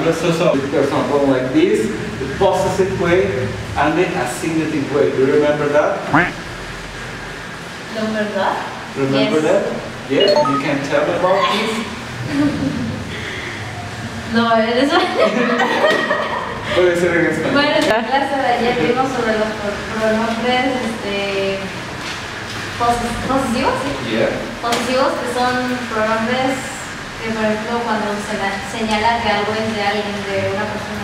So for example, like this, the possessive way and the assignative way. Do you remember that? Remember that? Remember that? Yes, you can tell me about this. No, eso. Puede ser en español. Bueno, en la clase de ayer vimos sobre los pronombres posesivos, ¿sí? Yeah. Posesivos, que son pronombres que, por ejemplo, cuando se señala que algo es de alguien, de una persona.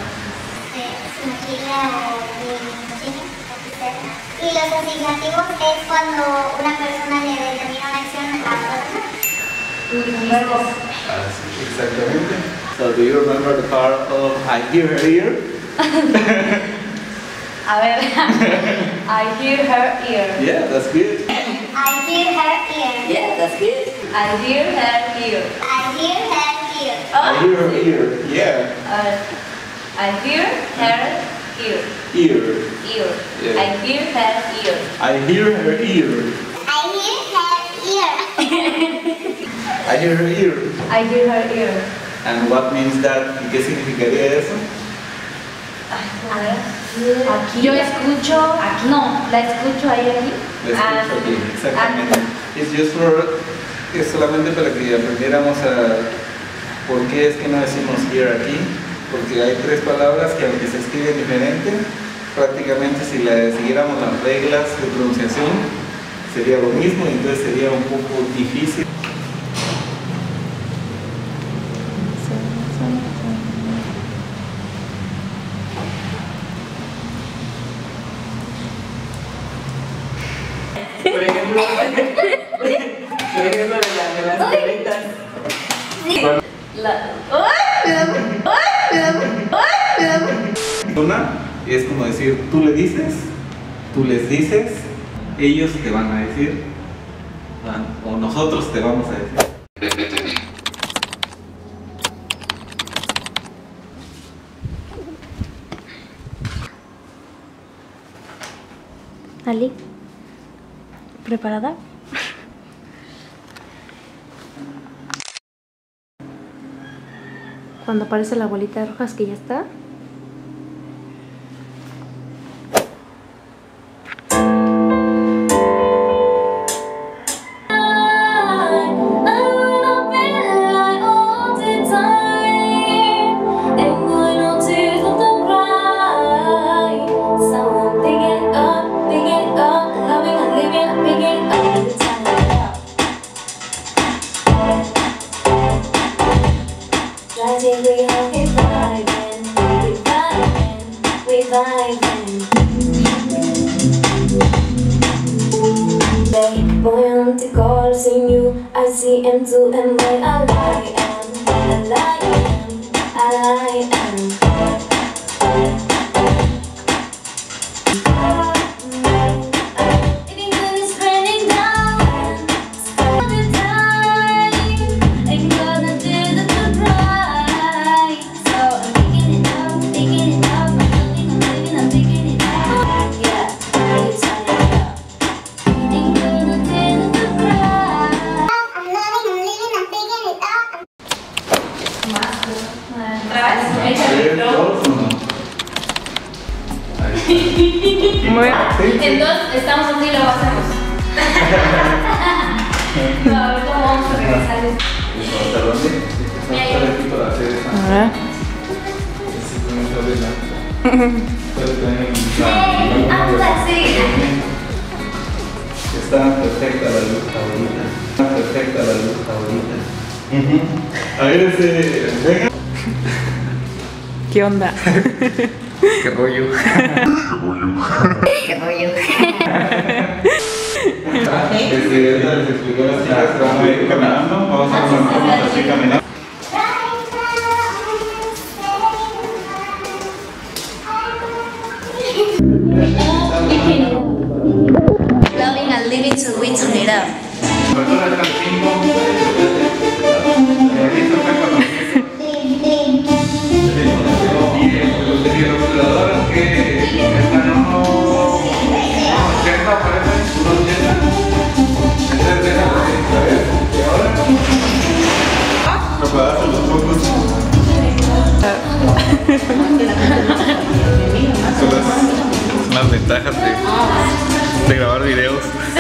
Y los asignativos es cuando una persona le determina una acción a otra persona. Exactamente. So do you remember the part of I hear her ear? A ver, I hear her ear. Yeah, that's good. I hear her ear. Yeah, that's good. I hear her ear. I hear her ear. I hear her ear. Yeah. I hear her ear. Ear. Ear. Yeah. I hear her ear. I hear her ear. I hear her ear. I hear her ear. I hear her ear. And what means that? ¿Y qué significaría eso? A ver. Aquí. Yo escucho. Aquí. No, la escucho ahí aquí. La escucho aquí, exactamente. Es just for, es solamente para que aprendiéramos a por qué es que no decimos here aquí, porque hay tres palabras que aunque se escriben diferente, prácticamente si siguiéramos las reglas de pronunciación sería lo mismo y entonces sería un poco difícil. Por ejemplo, de las caritas. Una es como decir, tú le dices, tú les dices, ellos te van a decir, o nosotros te vamos a decir. Ali, ¿preparada? Cuando aparece la bolita roja es que ya está. Going to call, seeing you, I see M2 and where I am, I am. Entonces, estamos así y luego hacemos. No, ahorita vamos a regresar. ¿Hasta dónde? Está aquí para hacer esa. Está perfecta la luz ahorita. Está perfecta la luz ahorita. A ver ese. Venga. ¿Qué onda? Qué rollo. Qué rollo. Desde les explicó a las chicas que vamos a ir caminando. Vamos a ponernos así caminando. Loving and living till we turn it up. Y los cuidadores que están en unos 80, parece, unos 80. Entonces, a ver, y ahora las ventajas de grabar videos.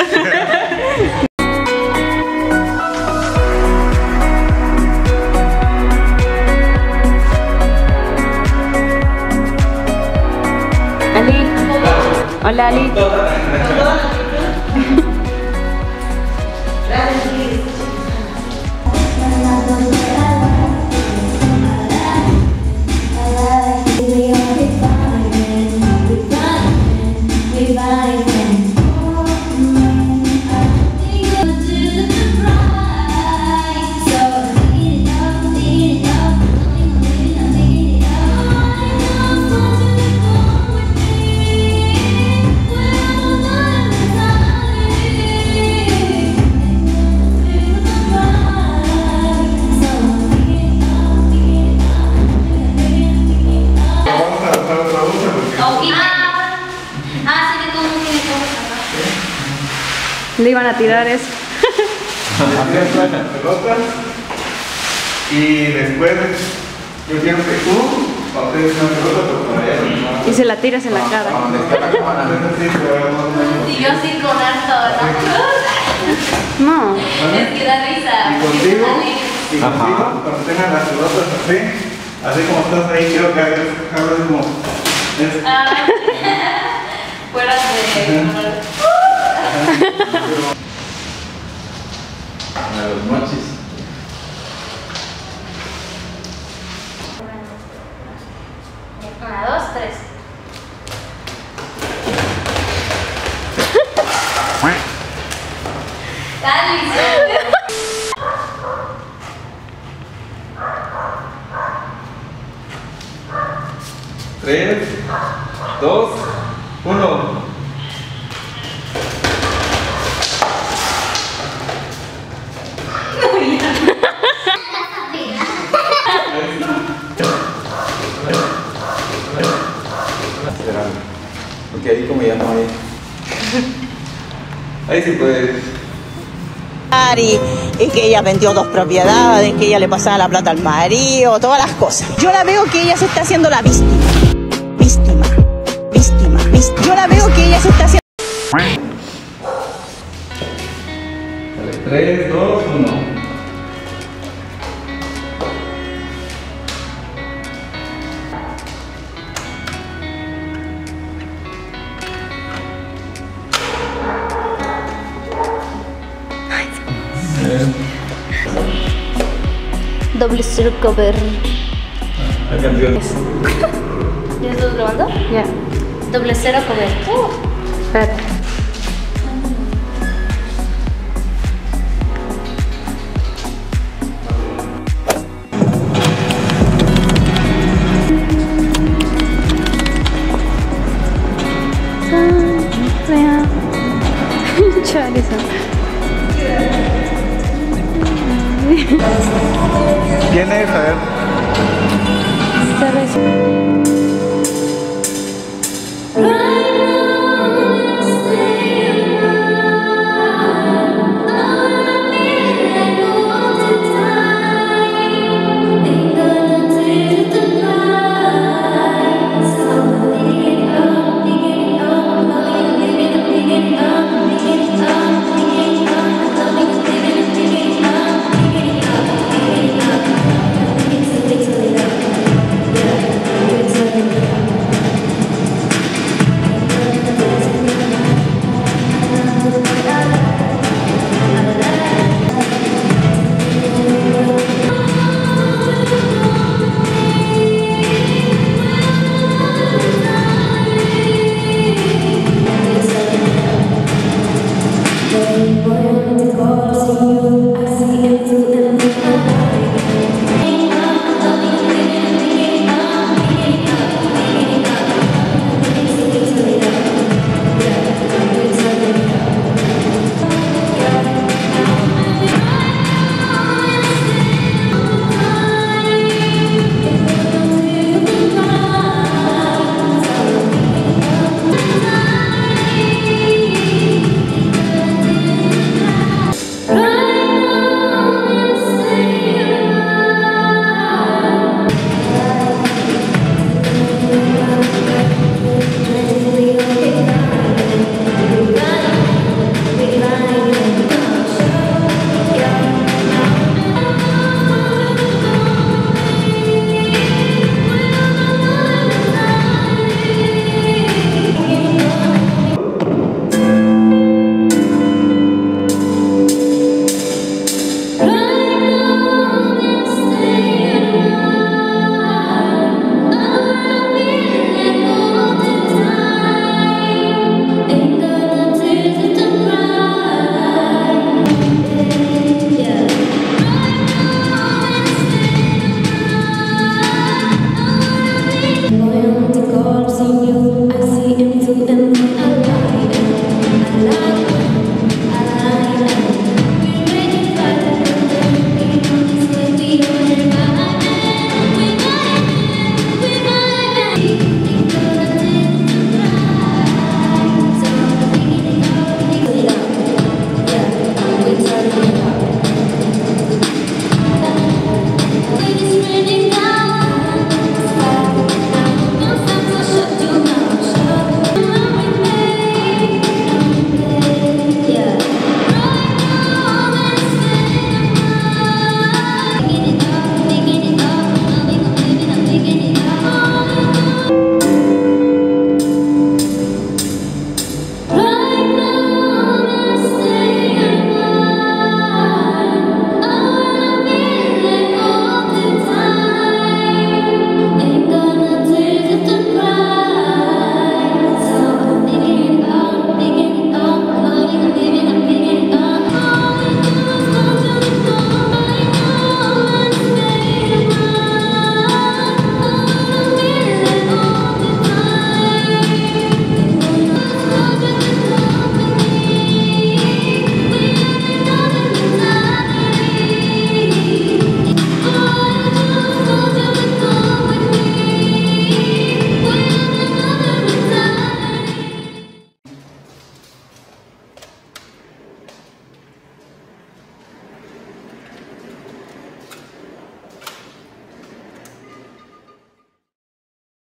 Ali. Hola, Ali. Le iban a tirar eso. Y después yo quiero que tú pases una pelota por allá. Y se la tiras en la cara. Y yo así con harto, No. Es que da risa. Y contigo, cuando tengas las pelotas así como estás ahí, quiero que hagas como... Fuera de... A los mochis. Una, dos, tres. Tres, dos, uno. Porque ahí como ya no hay. Ahí sí puede. Y que ella vendió 2 propiedades, que ella le pasaba la plata al marido, todas las cosas. Yo la veo que ella se está haciendo la víctima. Yo la veo que ella se está haciendo... 3, 2, 1. Doble cero cover. La canción. ¿Ya estás grabando? Ya. Doble cero cover. Espérate. ¿Quién es? A ver. ¿Sabes?